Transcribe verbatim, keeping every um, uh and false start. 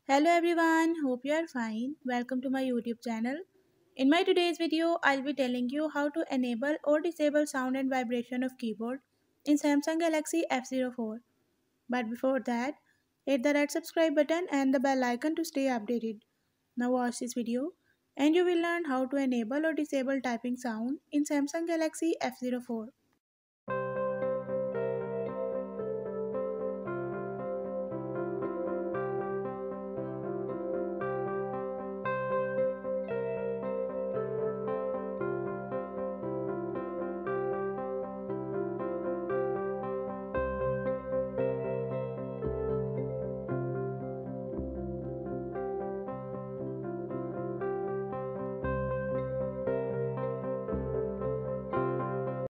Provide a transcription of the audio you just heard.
Hello everyone, hope you are fine. Welcome to my YouTube channel. In my today's video, I'll be telling you how to enable or disable sound and vibration of keyboard in Samsung Galaxy F zero four. But before that, hit the red subscribe button and the bell icon to stay updated. Now watch this video and you will learn how to enable or disable typing sound in Samsung Galaxy F zero four.